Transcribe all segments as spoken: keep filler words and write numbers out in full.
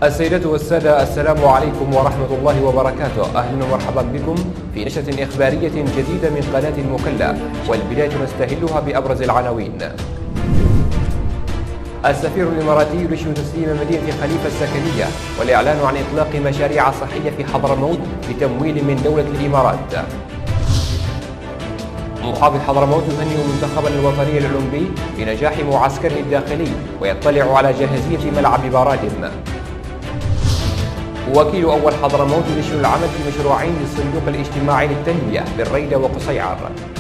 السيدات والسادة، السلام عليكم ورحمة الله وبركاته. أهلا ومرحبا بكم في نشرة إخبارية جديدة من قناة المكلا، والبداية نستهلها بأبرز العناوين. السفير الإماراتي يرشد تسليم مدينة خليفة السكنية، والإعلان عن إطلاق مشاريع صحية في حضرموت بتمويل من دولة الإمارات. محافظ حضرموت يهنئ منتخبا الوطني الأولمبي بنجاح معسكره الداخلي، ويطلع على جاهزية ملعب بارادم. وكيل أول حضرموت ينشر العمل في مشروعين للصندوق الاجتماعي للتنمية بالريدة وقصيعر.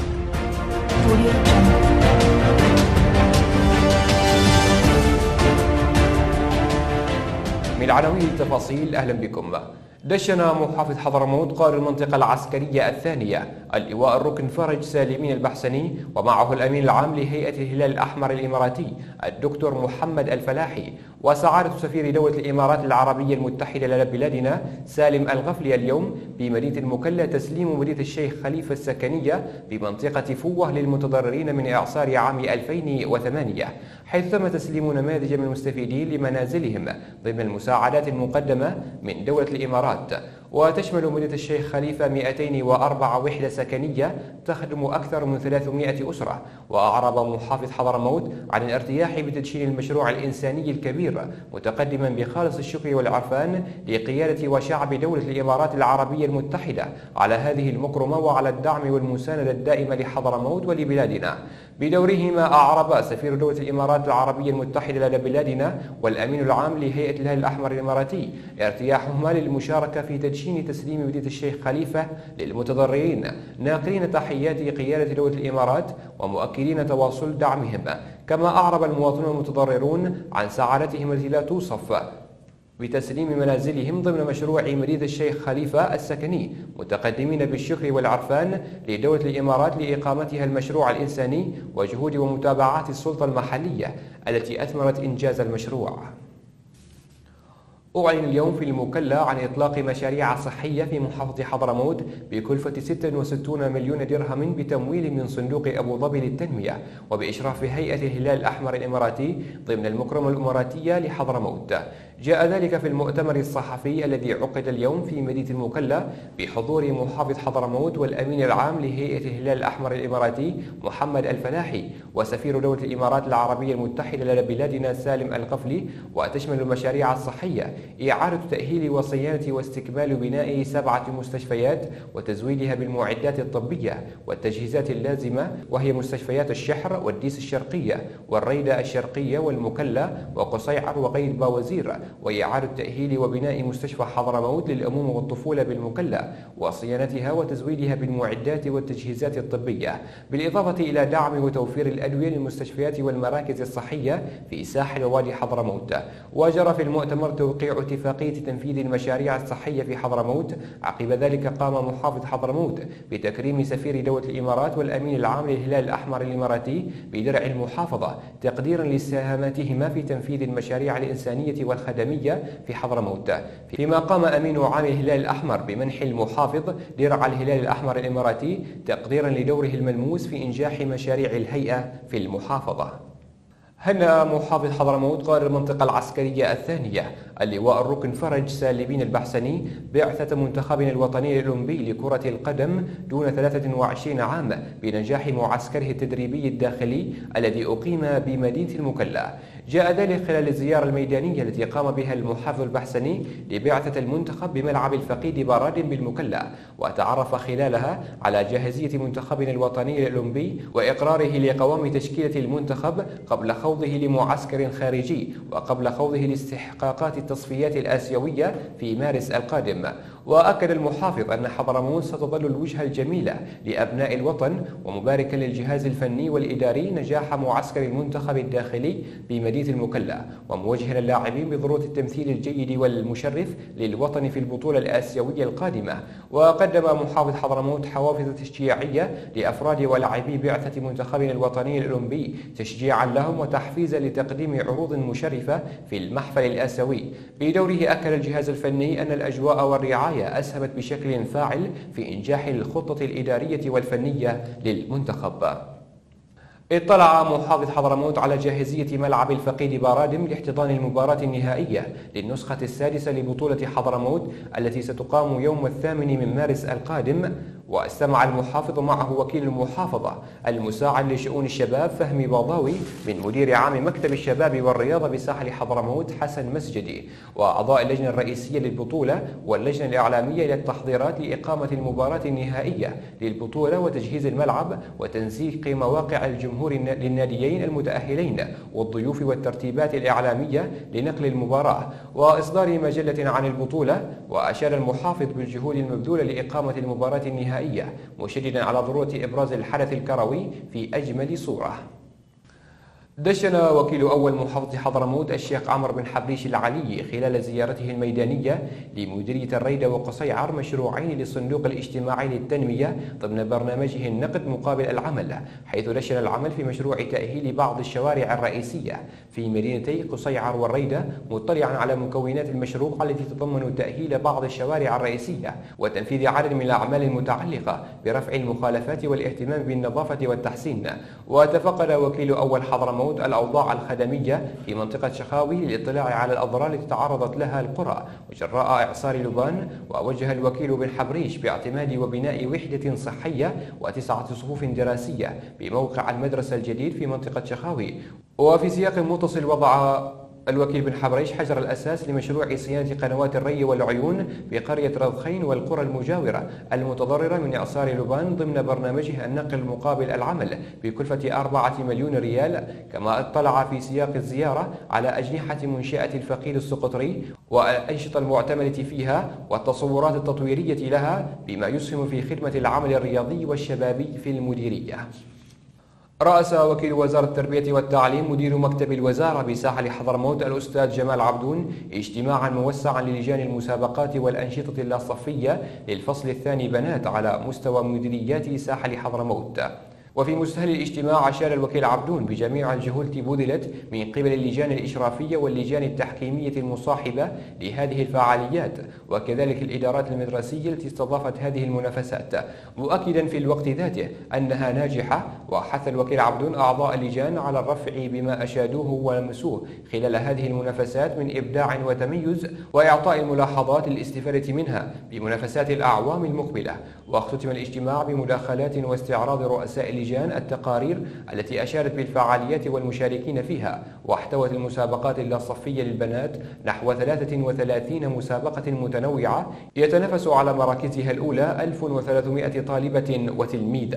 من عناوين التفاصيل، أهلا بكم. دشن محافظ حضرموت قائد المنطقة العسكرية الثانية اللواء الركن فرج سالمين البحسني، ومعه الأمين العام لهيئة الهلال الأحمر الإماراتي الدكتور محمد الفلاحي، وسعادة سفير دولة الإمارات العربية المتحدة لدى بلادنا سالم الغفلي اليوم بمدينة المكلا تسليم مدينة الشيخ خليفة السكنية بمنطقة فوة للمتضررين من إعصار عام ألفين وثمانية، حيث تم تسليم نماذج من المستفيدين لمنازلهم ضمن المساعدات المقدمة من دولة الإمارات. وتشمل مدينة الشيخ خليفة مئتين وأربعة وحدة سكنية تخدم أكثر من ثلاثمئة أسرة. وأعرب محافظ حضرموت عن الارتياح بتدشين المشروع الإنساني الكبير، متقدما بخالص الشكر والعرفان لقيادة وشعب دولة الإمارات العربية المتحدة على هذه المكرمة وعلى الدعم والمساندة الدائمة لحضرموت ولبلادنا. بدورهما أعرب سفير دولة الإمارات العربية المتحدة لدى بلادنا والأمين العام لهيئة الهلال الأحمر الإماراتي ارتياحهما للمشاركة في تدشين تسليم مدينة الشيخ خليفة للمتضررين، ناقلين تحيات قيادة دولة الإمارات ومؤكدين تواصل دعمهم. كما أعرب المواطنون المتضررون عن سعادتهم التي لا توصف بتسليم منازلهم ضمن مشروع مدينة الشيخ خليفة السكني، متقدمين بالشكر والعرفان لدولة الإمارات لإقامتها المشروع الإنساني وجهود ومتابعات السلطة المحلية التي أثمرت إنجاز المشروع. أعلن اليوم في المكلا عن إطلاق مشاريع صحية في محافظة حضرموت بكلفة ستة وستين مليون درهم بتمويل من صندوق أبو ظبي للتنمية، وبإشراف هيئة الهلال الأحمر الإماراتي ضمن المكرمة الإماراتية لحضرموت. جاء ذلك في المؤتمر الصحفي الذي عقد اليوم في مدينة المكلا بحضور محافظ حضرموت والأمين العام لهيئة الهلال الأحمر الإماراتي محمد الفلاحي، وسفير دولة الإمارات العربية المتحدة لدى بلادنا سالم الغفلي. وتشمل المشاريع الصحية إعادة تأهيل وصيانة واستكمال بناء سبعة مستشفيات وتزويدها بالمعدات الطبية والتجهيزات اللازمة، وهي مستشفيات الشحر والديس الشرقية والريدة الشرقية والمكلا وقصيعر وقيد باوزير، وإعادة تأهيل وبناء مستشفى حضرموت للأمومة والطفولة بالمكلا وصيانتها وتزويدها بالمعدات والتجهيزات الطبية، بالإضافة إلى دعم وتوفير الأدوية للمستشفيات والمراكز الصحية في ساحل ووادي حضرموت. وجرى في المؤتمر توقيع اتفاقية تنفيذ المشاريع الصحية في حضرموت. عقب ذلك قام محافظ حضرموت بتكريم سفير دولة الإمارات والأمين العام للهلال الأحمر الإماراتي بدرع المحافظة تقديرا لسهاماتهما في تنفيذ المشاريع الإنسانية والخدمية في حضرموت. فيما قام أمين عام الهلال الأحمر بمنح المحافظ درع الهلال الأحمر الإماراتي تقديرا لدوره الملموس في إنجاح مشاريع الهيئة في المحافظة. هنأ محافظ حضرموت قائد المنطقة العسكرية الثانية اللواء الركن فرج سالمين البحسني بعثة منتخبنا الوطني الأولمبي لكرة القدم دون ثلاثة وعشرين عام بنجاح معسكره التدريبي الداخلي الذي أقيم بمدينة المكلا. جاء ذلك خلال الزيارة الميدانية التي قام بها المحافظ البحسني لبعثة المنتخب بملعب الفقيد بارادم بالمكلا، وتعرف خلالها على جاهزية منتخبنا الوطني الأولمبي وإقراره لقوام تشكيلة المنتخب قبل خوضه لمعسكر خارجي وقبل خوضه لاستحقاقات التصفيات الآسيوية في مارس القادم. وأكد المحافظ أن حضرموت ستظل الوجهة الجميلة لأبناء الوطن، ومباركا للجهاز الفني والإداري نجاح معسكر المنتخب الداخلي بمدينة المكلا، وموجها اللاعبين بضرورة التمثيل الجيد والمشرف للوطن في البطولة الآسيوية القادمة. وقدم محافظ حضرموت حوافز تشجيعية لأفراد ولاعبي بعثة منتخبنا الوطني الأولمبي تشجيعا لهم وتحفيزا لتقديم عروض مشرفة في المحفل الآسيوي. بدوره أكد الجهاز الفني أن الأجواء والرعاية أسهمت بشكل فاعل في إنجاح الخطة الإدارية والفنية للمنتخب. اطلع محافظ حضرموت على جاهزية ملعب الفقيد بارادم لاحتضان المباراة النهائية للنسخة السادسة لبطولة حضرموت التي ستقام يوم الثامن من مارس القادم. واستمع المحافظ معه وكيل المحافظة المساعد لشؤون الشباب فهمي باضاوي من مدير عام مكتب الشباب والرياضة بساحل حضرموت حسن مسجدي وأعضاء اللجنة الرئيسية للبطولة واللجنة الإعلامية للتحضيرات لإقامة المباراة النهائية للبطولة وتجهيز الملعب وتنسيق مواقع الجمهور للناديين المتأهلين والضيوف والترتيبات الإعلامية لنقل المباراة وإصدار مجلة عن البطولة. وأشار المحافظ بالجهود المبذولة لإقامة المباراة النهائية مشددا على ضرورة إبراز الحدث الكروي في أجمل صورة. دشن وكيل أول محافظة حضرموت الشيخ عمرو بن حبريش العلي خلال زيارته الميدانية لمديرية الريدة وقصيعر مشروعين للصندوق الاجتماعي للتنمية ضمن برنامجه النقد مقابل العمل، حيث دشن العمل في مشروع تأهيل بعض الشوارع الرئيسية في مدينتي قصيعر والريدة، مطلعا على مكونات المشروع التي تتضمن تأهيل بعض الشوارع الرئيسية وتنفيذ عدد من الأعمال المتعلقة برفع المخالفات والاهتمام بالنظافة والتحسين. وتفقد وكيل أول حضرموت الأوضاع الخدمية في منطقة شخاوي للاطلاع على الأضرار التي تعرضت لها القرى وجراء إعصار لبان. ووجه الوكيل بن حبريش باعتماد وبناء وحدة صحية وتسعة صفوف دراسية بموقع المدرسة الجديد في منطقة شخاوي. وفي سياق متصل وضع الوكيل بن حبريش حجر الأساس لمشروع صيانة قنوات الري والعيون في قرية رضخين والقرى المجاورة المتضررة من إعصار لبان ضمن برنامجه النقل مقابل العمل بكلفة أربعة مليون ريال. كما اطلع في سياق الزيارة على أجنحة منشأة الفقيد السقطري والأنشطة المعتمدة فيها والتصورات التطويرية لها بما يسهم في خدمة العمل الرياضي والشبابي في المديرية. رأس وكيل وزارة التربية والتعليم مدير مكتب الوزارة بساحل حضرموت الأستاذ جمال عبدون اجتماعا موسعا للجان المسابقات والأنشطة اللاصفية للفصل الثاني بنات على مستوى مديريات ساحل حضرموت. وفي مستهل الاجتماع أشار الوكيل عبدون بجميع الجهود التي بذلت من قبل اللجان الإشرافية واللجان التحكيمية المصاحبة لهذه الفعاليات وكذلك الإدارات المدرسية التي استضافت هذه المنافسات، مؤكدا في الوقت ذاته أنها ناجحة. وحث الوكيل عبدون أعضاء اللجان على الرفع بما أشادوه ولمسوه خلال هذه المنافسات من إبداع وتميز وإعطاء الملاحظات للاستفادة منها بمنافسات الأعوام المقبلة. واختتم الاجتماع بمداخلات واستعراض رؤساء اللجان التقارير التي أشارت بالفعاليات والمشاركين فيها. واحتوت المسابقات اللاصفية للبنات نحو ثلاثة وثلاثين مسابقة متنوعة يتنافس على مراكزها الأولى ألف وثلاثمائة طالبة وتلميذة.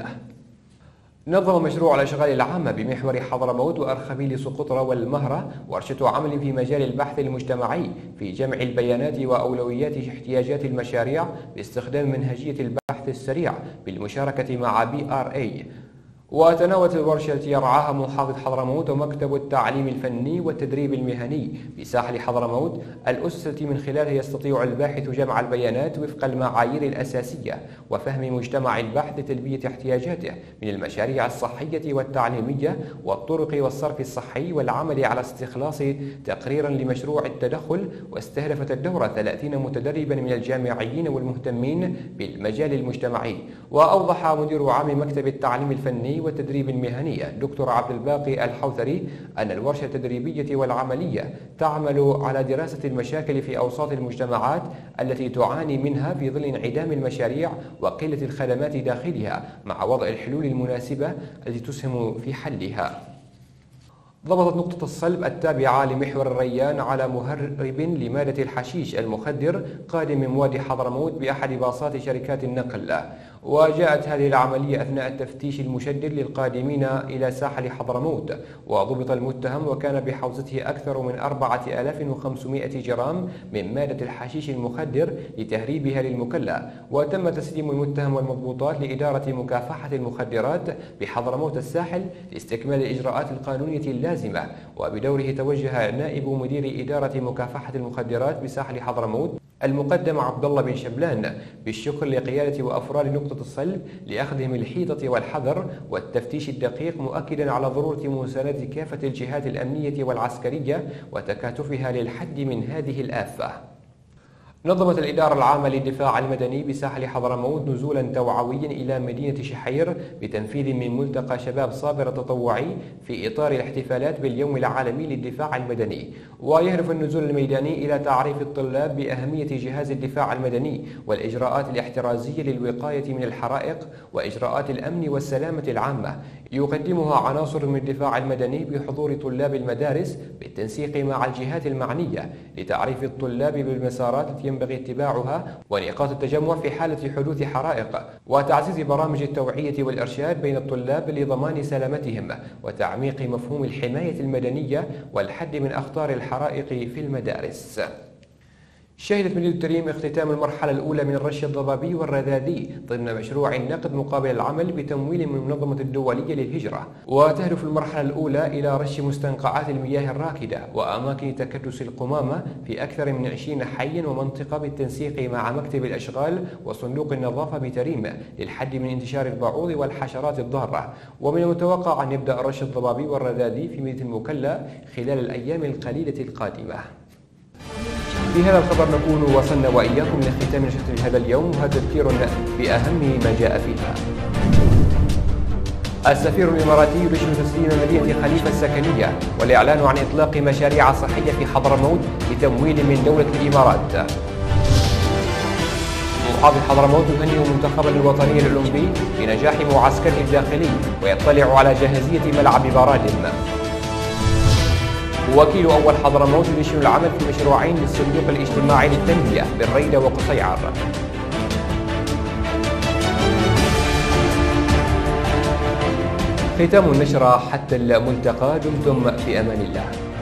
نظم مشروع الأشغال العامة بمحور حضرموت وأرخبيل سقطرى والمهرة ورشة عمل في مجال البحث المجتمعي في جمع البيانات وأولويات احتياجات المشاريع باستخدام منهجية البحث السريع بالمشاركة مع بي آر إيه. وتناولت الورشة التي يرعاها محافظ حضرموت ومكتب التعليم الفني والتدريب المهني بساحل حضرموت الأسس التي من خلالها يستطيع الباحث جمع البيانات وفق المعايير الأساسية وفهم مجتمع البحث لتلبية احتياجاته من المشاريع الصحية والتعليمية والطرق والصرف الصحي والعمل على استخلاص تقريرا لمشروع التدخل. واستهدفت الدورة ثلاثين متدربا من الجامعيين والمهتمين بالمجال المجتمعي. وأوضح مدير عام مكتب التعليم الفني والتدريب المهني دكتور عبد الباقي الحوثري أن الورشة التدريبية والعملية تعمل على دراسة المشاكل في أوساط المجتمعات التي تعاني منها في ظل انعدام المشاريع وقلة الخدمات داخلها مع وضع الحلول المناسبة التي تسهم في حلها. ضبطت نقطة الصلب التابعة لمحور الريان على مهرب لمادة الحشيش المخدر قادم من وادي حضرموت بأحد باصات شركات النقل. وجاءت هذه العملية أثناء التفتيش المشدد للقادمين إلى ساحل حضرموت. وضبط المتهم وكان بحوزته أكثر من أربعة آلاف وخمسمائة جرام من مادة الحشيش المخدر لتهريبها للمكلا. وتم تسليم المتهم والمضبوطات لإدارة مكافحة المخدرات بحضرموت الساحل لاستكمال الإجراءات القانونية اللازمة. وبدوره توجه نائب مدير إدارة مكافحة المخدرات بساحل حضرموت المقدم عبد الله بن شبلان بالشكر لقيادة وأفراد نقطة الصلب لأخذهم الحيطة والحذر والتفتيش الدقيق، مؤكدا على ضرورة مساندة كافة الجهات الأمنية والعسكرية وتكاتفها للحد من هذه الآفة. نظمت الإدارة العامة للدفاع المدني بساحل حضرموت نزولا توعويا إلى مدينة شحير بتنفيذ من ملتقى شباب صابر التطوعي في إطار الاحتفالات باليوم العالمي للدفاع المدني. ويهدف النزول الميداني إلى تعريف الطلاب بأهمية جهاز الدفاع المدني والإجراءات الاحترازية للوقاية من الحرائق وإجراءات الأمن والسلامة العامة، يقدمها عناصر من الدفاع المدني بحضور طلاب المدارس بالتنسيق مع الجهات المعنية لتعريف الطلاب بالمسارات التي ينبغي اتباعها ونقاط التجمع في حالة حدوث حرائق، وتعزيز برامج التوعية والإرشاد بين الطلاب لضمان سلامتهم وتعميق مفهوم الحماية المدنية والحد من أخطار الحرائق في المدارس. شهدت مدينة تريم اختتام المرحلة الأولى من الرش الضبابي والرذاذي ضمن مشروع النقد مقابل العمل بتمويل من المنظمة الدولية للهجرة، وتهدف المرحلة الأولى إلى رش مستنقعات المياه الراكدة وأماكن تكدس القمامة في أكثر من عشرين حيا ومنطقة بالتنسيق مع مكتب الأشغال وصندوق النظافة بتريم للحد من انتشار البعوض والحشرات الضارة. ومن المتوقع أن يبدأ رش الضبابي والرذاذي في مدينة المكلا خلال الأيام القليلة القادمة. بهذا الخبر نكون وصلنا وإياكم إلى ختام نشرة هذا اليوم، وهذا تذكير بأهم ما جاء فيها. السفير الإماراتي يرشد تسليم مدينة خليفة السكنية والإعلان عن إطلاق مشاريع صحية في حضرموت بتمويل من دولة الإمارات. محافظ حضرموت يهنئ منتخبا الوطني الأولمبي بنجاح معسكره الداخلي ويطلع على جاهزية ملعب بارادم. وكيل أول حضرموت يدشن العمل في مشروعين للصندوق الاجتماعي للتنمية بالريدة وقصيعر. ختام النشرة حتى الملتقى، دمتم في أمان الله.